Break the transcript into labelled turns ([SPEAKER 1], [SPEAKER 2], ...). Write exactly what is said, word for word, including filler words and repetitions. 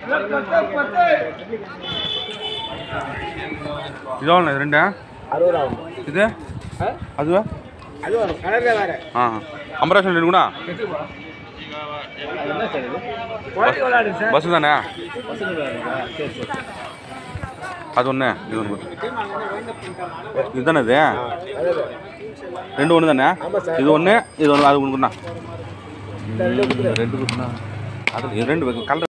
[SPEAKER 1] இதோண்ணே ரெண்டு இது அதுவா ஆ அம்பராசன் இருக்குண்ணா பஸ்ஸு தானே அது ஒன்று இது ஒன்று இதுதானே இது ரெண்டு ஒன்று தானே இது ஒன்று இது ஒன்று அது ஒன்றுண்ணா ரெண்டு கொடுத்துண்ணா அது ரெண்டு கலர்